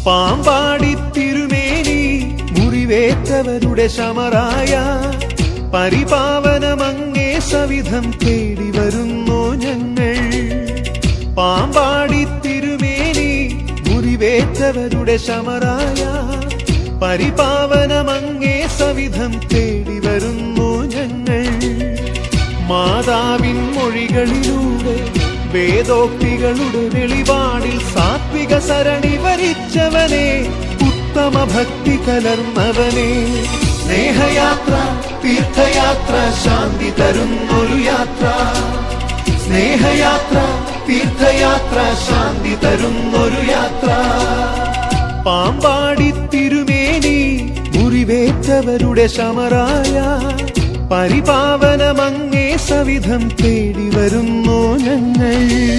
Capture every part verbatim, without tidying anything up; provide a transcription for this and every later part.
പാമ്പാടി തിരുമേനി മുറിവേറ്റവരുടെ ശമറായ പരിപാവനമങ്ങേ സവിധം തേടി വരുന്നു ഞങ്ങൾ. പാമ്പാടി തിരുമേനി മുറിവേറ്റവരുടെ ശമറായ പരിപാവനമങ്ങേ സവിധം തേടി വരുന്നു ഞങ്ങൾ. മാതാവിൻ മൊഴികളിലൂടെ വേദോക്തികളുടെ വെളിപാടിൽ സാത്വിക സരണി വരിച്ചവനെ, ഉത്തമ ഭക്തി കലർന്നവനെ, സ്നേഹയാത്ര തീർത്ഥയാത്ര ശാന്തി തരുന്നൊരു യാത്ര. സ്നേഹയാത്ര തീർത്ഥയാത്ര ശാന്തി തരുന്നൊരു യാത്ര. പാമ്പാടി തിരുമേനി മുറിവേറ്റവരുടെ ശമറായ പരിപാവനമങ്ങേ സവിധം തേടി വരുന്നു ഞങ്ങൾ.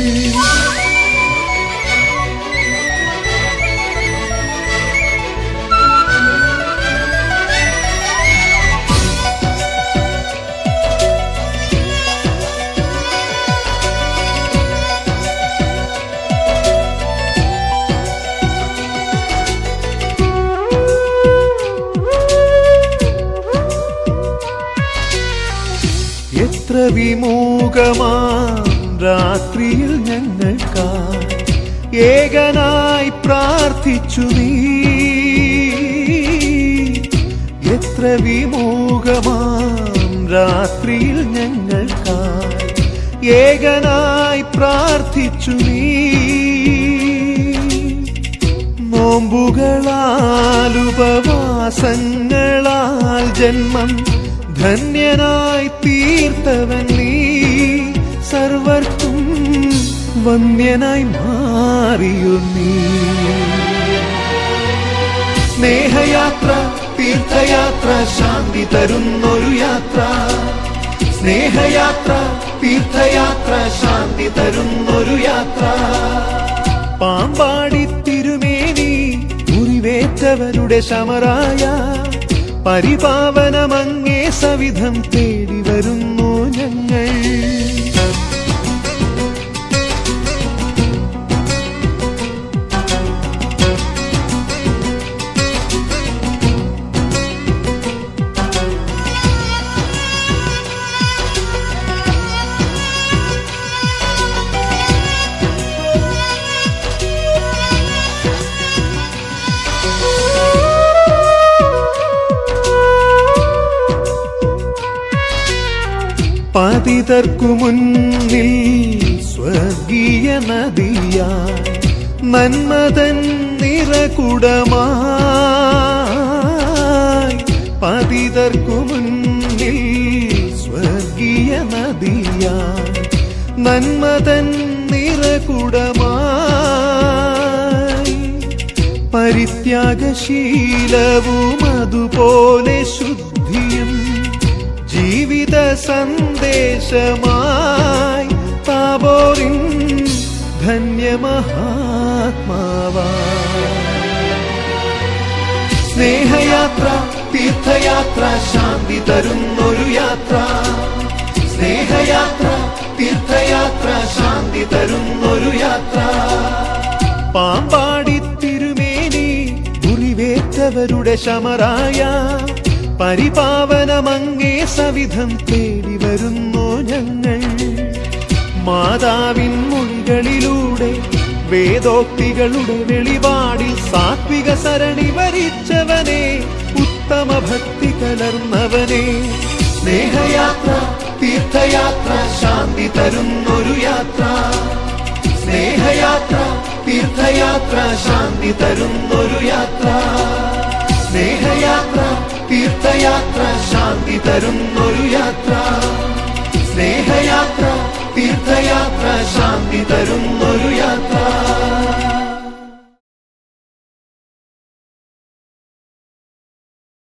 എത്ര വിമൂകമാം രാത്രിയിൽ ഞങ്ങൾക്കായി ഏകനായി പ്രാർത്ഥിച്ചു നീ. എത്ര വിമൂകമാം രാത്രിയിൽ ഞങ്ങൾക്കായി ഏകനായി പ്രാർത്ഥിച്ചു നീ. നോമ്പുകളാൽ ഉപവാസങ്ങളാൽ ജന്മം ധന്യനായി തീർത്തവൻ നീ. സർവർക്കും വന്യനായി മാറിയു നീ. സ്നേഹയാത്ര തീർത്ഥയാത്ര ശാന്തി തരുന്നൊരു യാത്ര. സ്നേഹയാത്ര തീർത്ഥയാത്ര ശാന്തി തരുന്നൊരു യാത്ര. പാമ്പാടി തിരുമേനി മുറിവേറ്റവരുടെ ശമറായ പരിപാവനമങ്ങേ സവിധം തേടി വരുന്നു ഞങ്ങൾ. പതിതർക്കു മുന്നിൽ സ്വർഗീയ നദിയായി നന്മതൻ നിറകുടമായി. പതിതർക്കു മുന്നിൽ സ്വർഗീയ നദിയായി നന്മതൻ നിറകുടമായി. പരിത്യാഗശീലവും അതുപോലെ ശുദ്ധിയും ജീവിത സന്ദേശമായി താബോറിൻ ധന്യമഹാത്മാവായി. സ്നേഹയാത്ര തീർത്ഥയാത്ര ശാന്തി തരുന്നൊരു യാത്ര. സ്നേഹയാത്ര തീർത്ഥയാത്ര ശാന്തി തരുന്നൊരു യാത്ര. പാമ്പാടി തിരുമേനി മുറിവേറ്റവരുടെ ശമറായ പരിപാവനമങ്ങേ സവിധം തേടി വരുന്നു ഞങ്ങൾ. മാതാവിൻ മൊഴികളിലൂടെ വേദോക്തികളുടെ വെളിപാടിൽ സാത്വിക സരണി വരിച്ചവനെ, ഉത്തമ ഭക്തി കലർന്നവനെ, സ്നേഹയാത്ര തീർത്ഥയാത്ര ശാന്തി തരുന്നൊരു യാത്ര. സ്നേഹയാത്ര തീർത്ഥയാത്ര ശാന്തി തരുന്നൊരു യാത്ര. സ്നേഹയാത്ര തീർത്ഥയാത്ര ശാന്തി തരുന്നൊരു യാത്ര. സ്നേഹയാത്ര തീർത്ഥയാത്ര ശാന്തി തരുന്നൊരു യാത്ര.